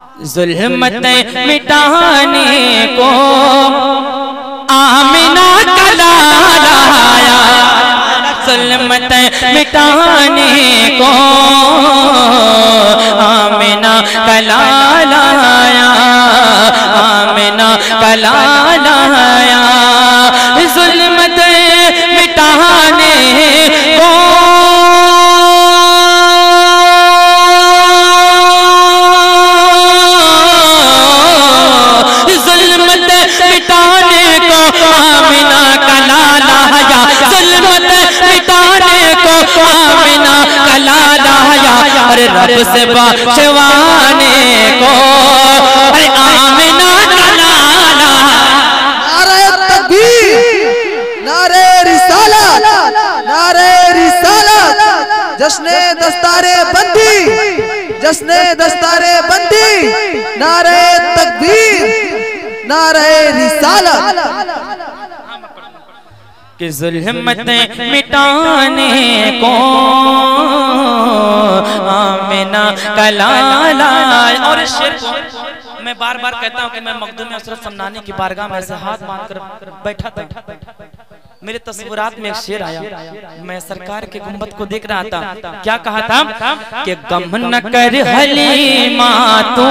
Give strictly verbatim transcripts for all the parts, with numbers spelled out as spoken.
ज़ुल्मतें मिटाने को आमिना का लाला आया, ज़ुल्मतें मिटाने को आमिना का लाला आया, आमिना का लाला आया। ज़ुल्मतें मिटाने को रब से बचवाने को अरे आमिना का लाला। नारे तकबीर, नारे रिसालत, नारे रिसालत, जश्ने दस्तारे बंदी, जश्ने दस्तारे बंदी, नारे तकबीर, नारे रिसालत। कि ज़ुल्मतें मिटाने को आमिना का लाला। और इस शेर को मैं बार बार कहता हूँ कि मैं मखदूम असरत समनानी की बारगाह में ऐसे हाथ बांध कर बैठा था, मेरे तस्वीरात में एक शेर आया, मैं सरकार के गुंबद को देख रहा था। क्या कहा था कि गम न कर हलीमा तू,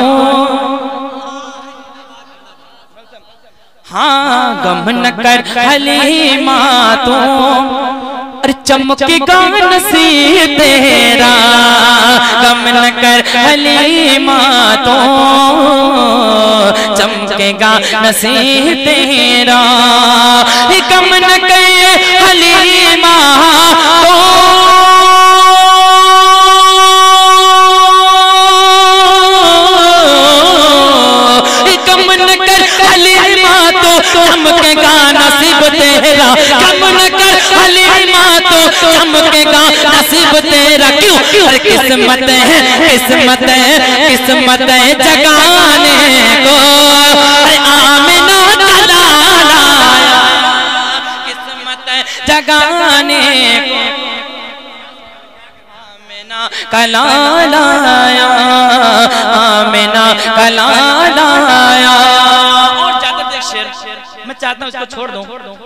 हाँ गम न कर हलीमा तू, अरे चमकेगा नसीब तेरा, गम न कर हलीमा तू, चमकेगा नसीब तेरा, गम न कर हलीमा तो चमकेगा नसीब तेरा, कम न कर हलीमा तो चमकेगा नसीब तेरा। क्यों? अरे किस्मत है, किस्मत है, किस्मत है जगाने को अरे आमिना का लाला, किस्मत है जगाने को आमिना का लाला, आमिना का लाला। मैं चाहता हूँ इसको छोड़ दूं,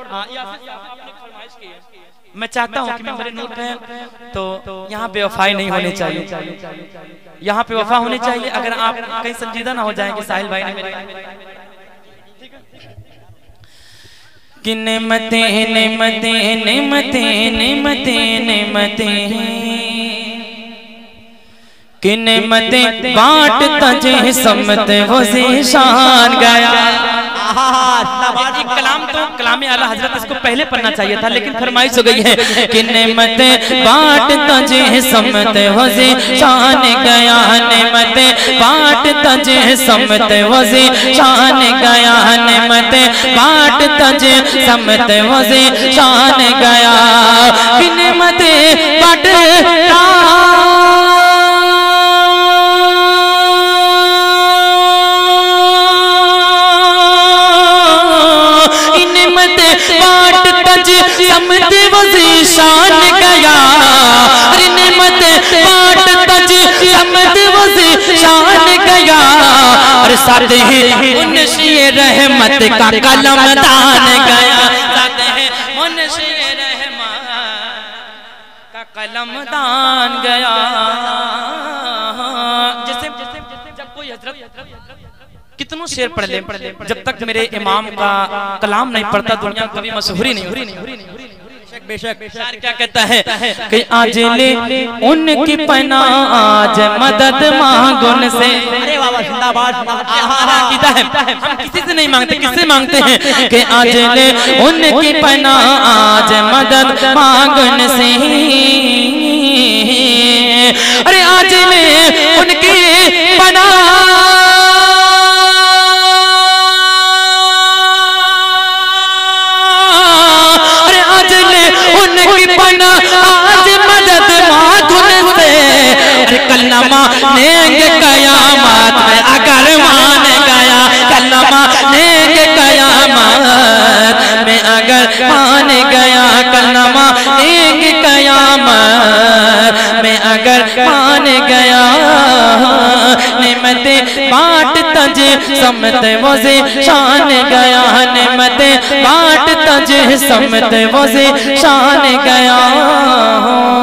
मैं चाहता हूँ कि मेरे नूर पे तो यहाँ पे वफाई नहीं होनी चाहिए, यहाँ पे वफा होनी चाहिए। अगर आप कहीं संजीदा ना हो जाएंगे साहिल भाई ने मेरे कि नेमते नेमते नेमते नेमते नेमते कि नेमते बाट तजे समत वो ज़ीशान गया। कलाम तो कलाम आला हजरत इसको पहले पढ़ना चाहिए था, लेकिन फरमाइश हो गई है कि नेमतें बाट तजे समत वज़े शान गया, नेमतें बाट तजे समत वज़े शान गया, नेमतें बाट तजे समत वज़े शान गया, कि नेमतें बाट समत वज़े शान गया, अरे नेमत बाट तज समत वज़े शान गया, और साथ ही मुंशी रहमत का कलम दान गया, साथ ही मुंशी रहमत का कलम दान गया। जैसे जब कोई हजरत कितनों शेर पढ़ ले, जब तक मेरे इमाम का कलाम नहीं पढ़ता दुनिया कभी मशहूरी नहीं होती। बेशक बेशक क्या कहता है कि आज ले उनकी पना आज मदद मांगुन से। अरे वाह जिंदाबाद, कीदा है हम किसी से नहीं मांगते, किससे मांगते हैं कि आज ले उनकी पना आज मदद मांगुन से, अरे आज ले उनकी पना आज मदद मांगुन से, अरे कलमा लेंगे कयामत में अगर मान गया, कलमा लेंगे कयामत में अगर मान गया, कलमा लेंगे कयामत में अगर मान गया, नेमतें बाट तजे समत वजे शान गया नेमते बाट तजे समत वजे शान गया।